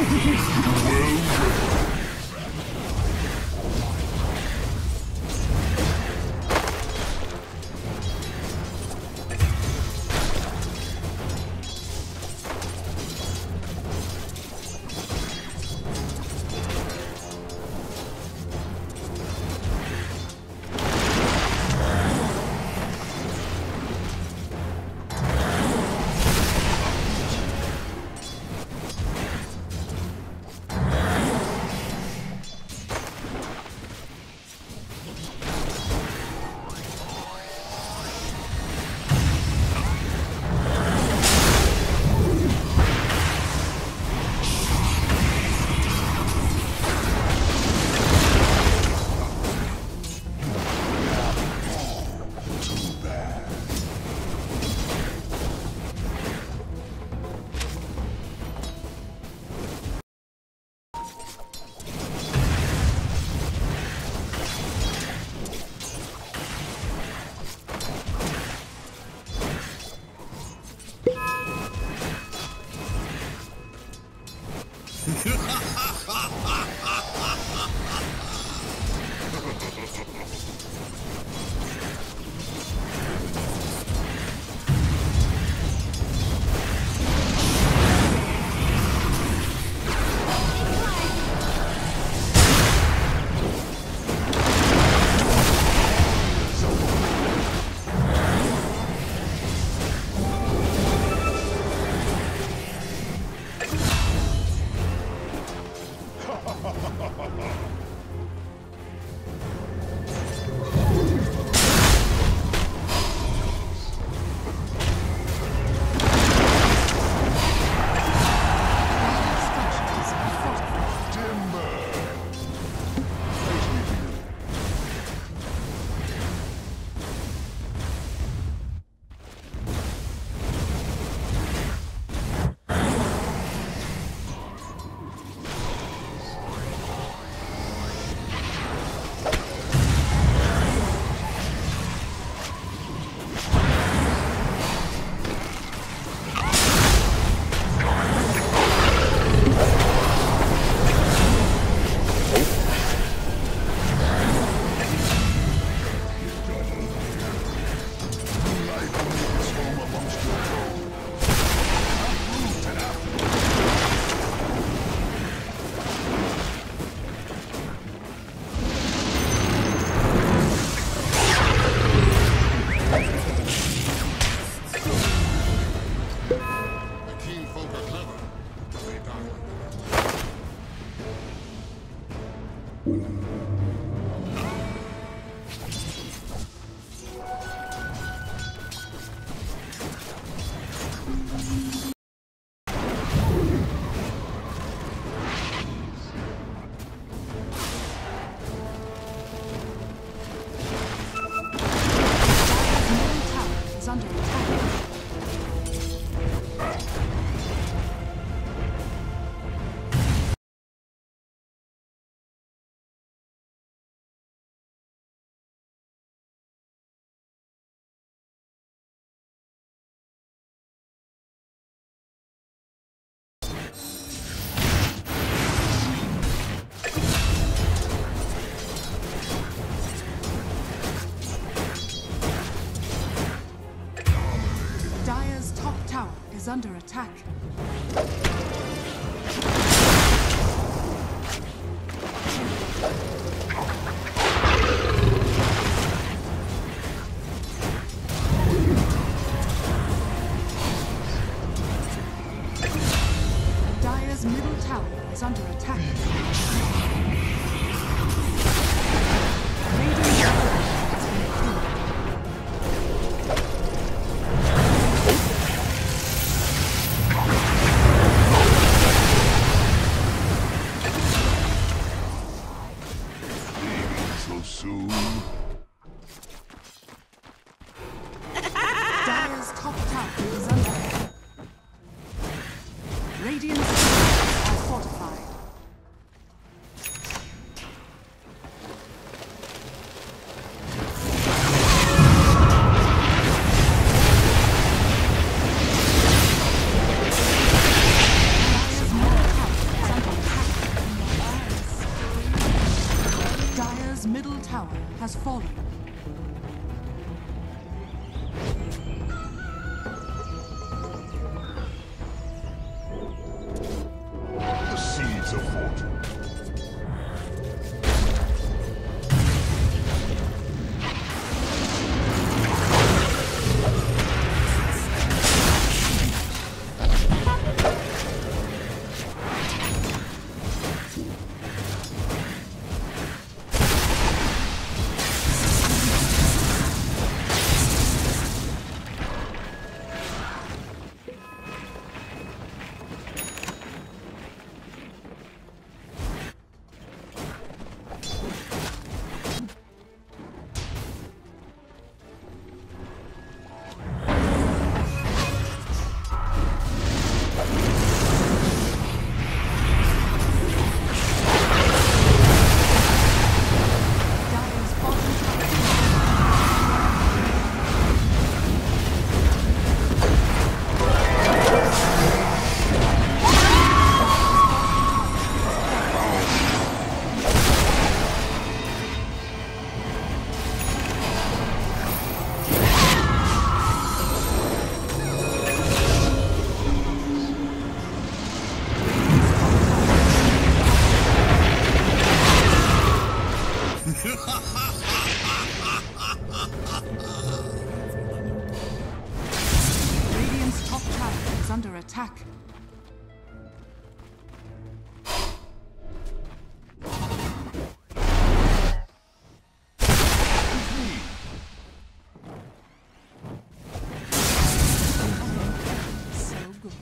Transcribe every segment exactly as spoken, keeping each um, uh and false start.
Is under attack. Dire's middle tower is under attack. has fallen. The seeds of fortune. Radiant's top tower is under attack. So good.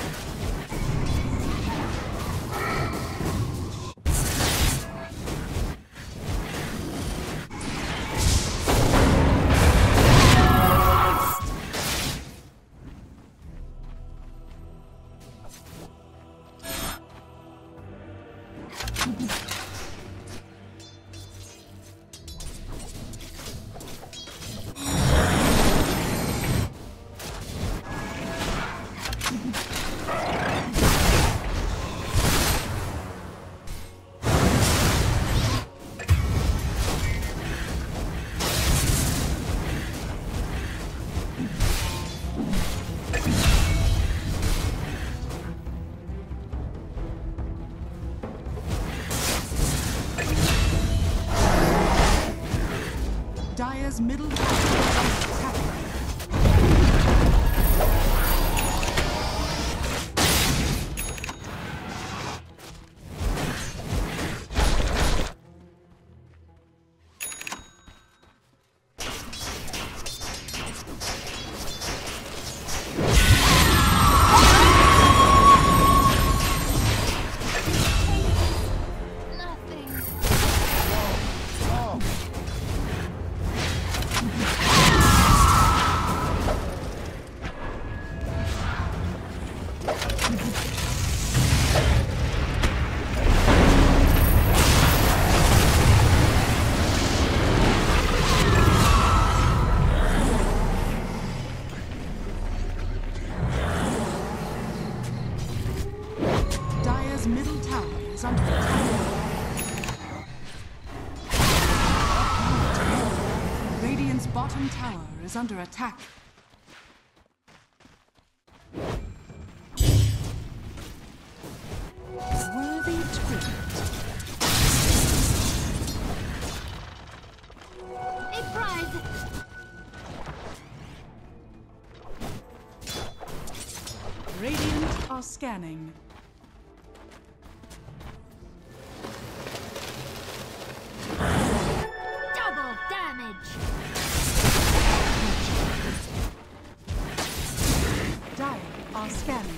Dire's middle tower is under attack. Dire's middle tower is under attack. Radiant's bottom tower is under attack. Worthy tribute. A prize! Radiant are scanning. Double damage! Dire are scanning.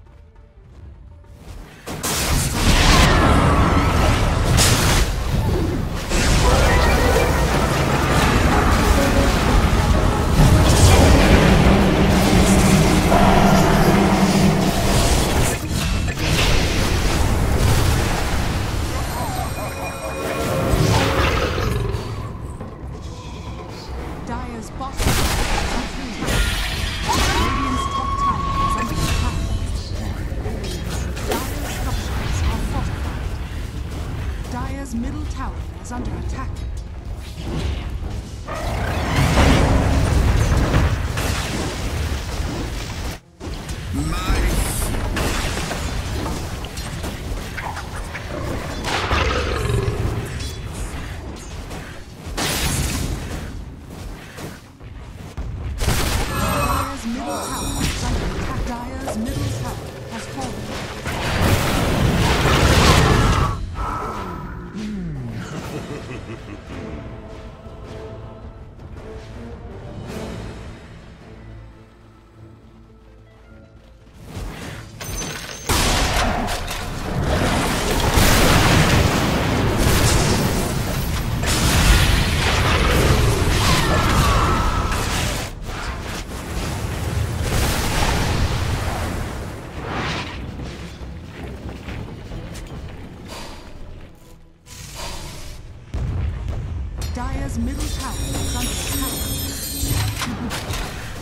Dire's bottom tower is under attack. Radiant's top tower is under attack. Dire's structures are fortified. Dire's middle tower is under attack. Dire's middle tower is under attack.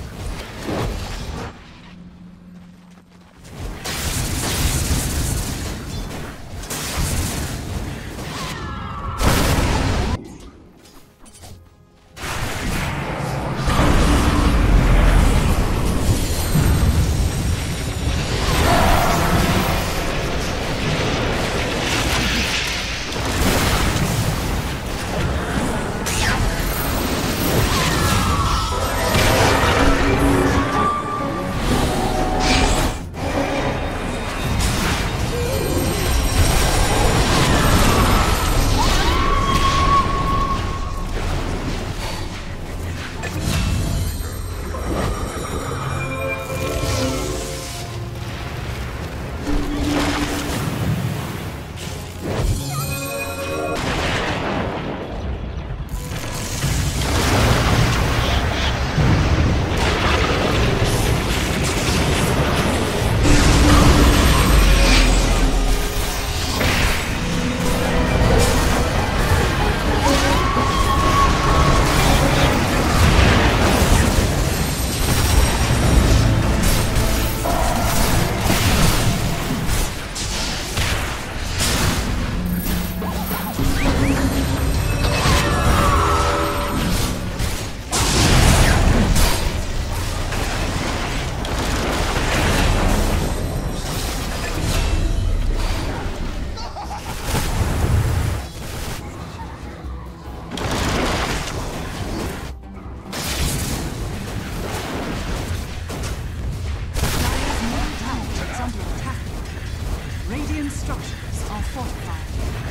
Radiant structures are fortified.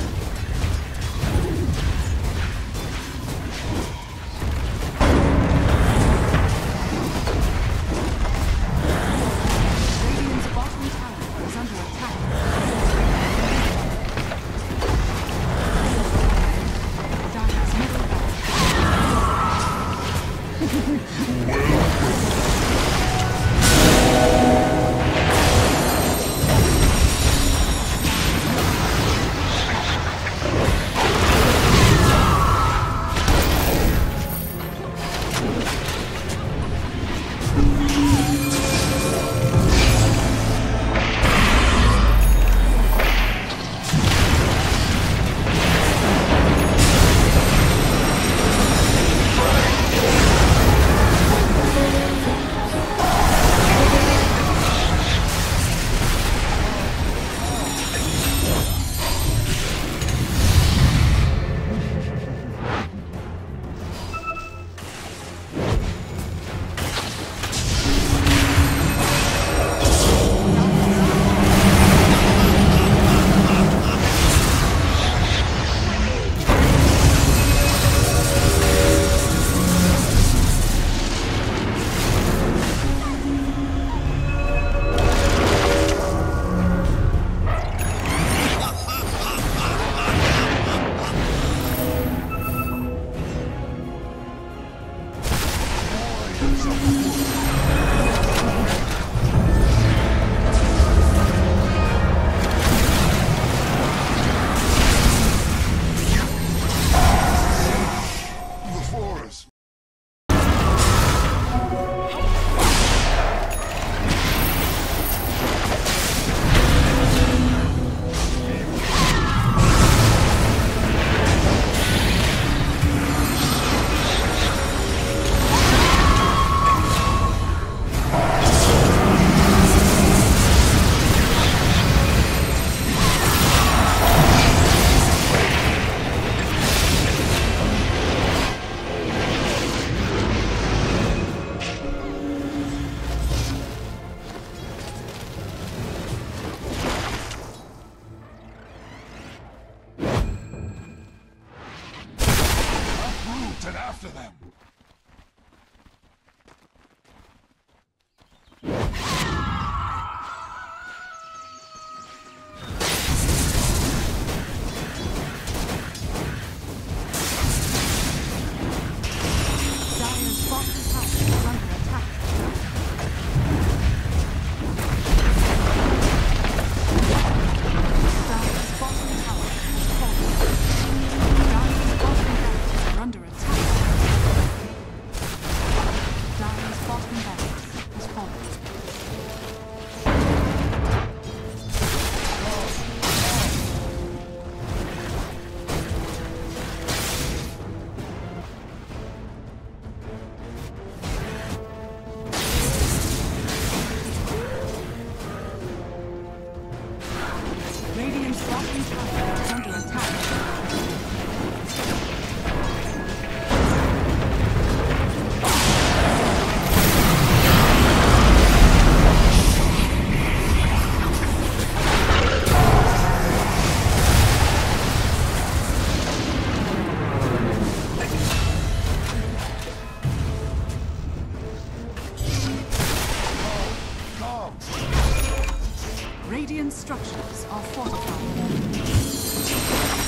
Radiant's bottom tower is under attack. Dire's middle after them. Dire's bottom tower is under attack. Dire's bottom tower has fallen. Dire's bottom barracks are under attack. bottom tower is under attack. Radiant structures are fortified.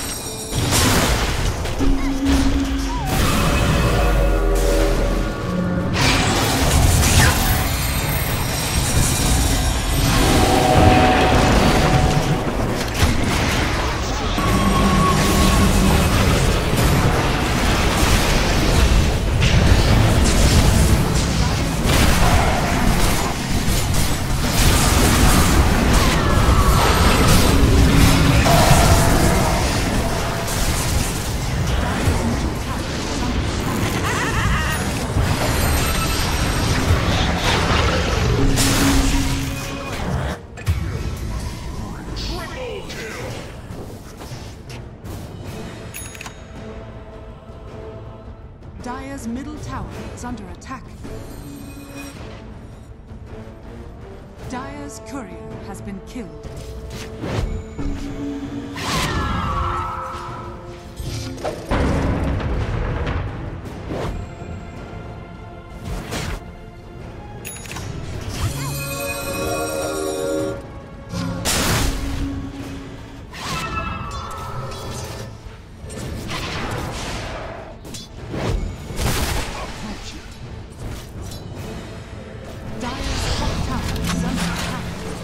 Dire's middle tower is under attack. Dire's courier has been killed. Dire's top tower is under attack.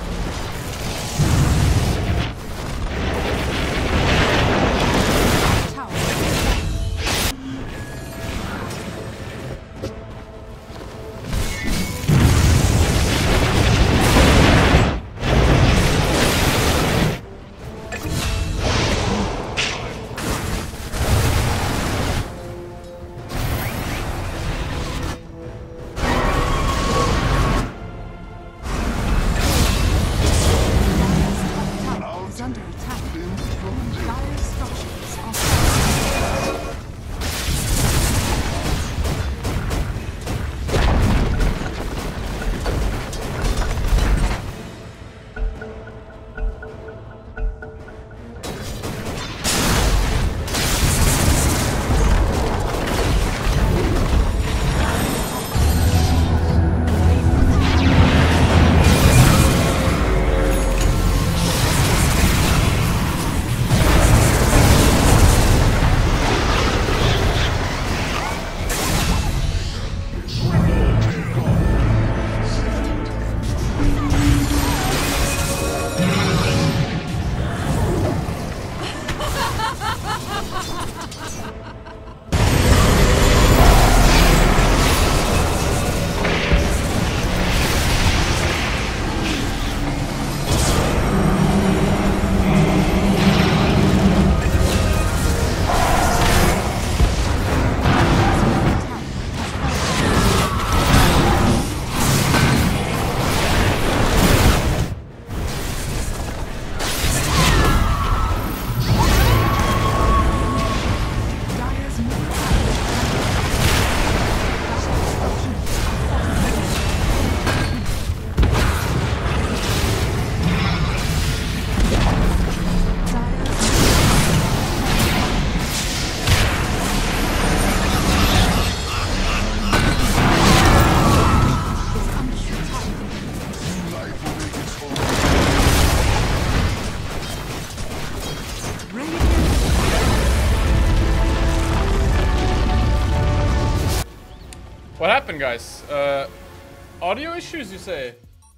What happened, guys? Uh, audio issues, you say?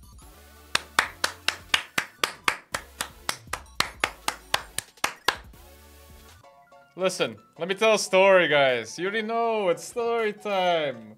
Listen, let me tell a story, guys. You already know, it's story time.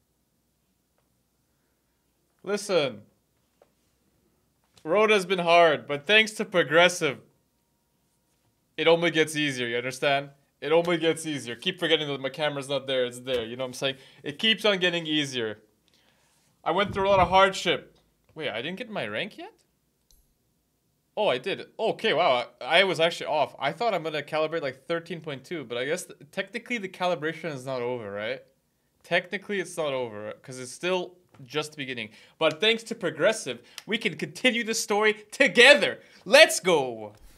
Listen. Road has been hard, but thanks to Progressive, it only gets easier, you understand? It only gets easier. Keep forgetting that my camera's not there, it's there, you know what I'm saying? It keeps on getting easier. I went through a lot of hardship. Wait, I didn't get my rank yet? Oh, I did. Okay, wow. I, I was actually off. I thought I'm gonna calibrate like thirteen point two, but I guess th technically the calibration is not over, right? Technically, it's not over because it's still just beginning. But thanks to Progressive, we can continue the story together. Let's go.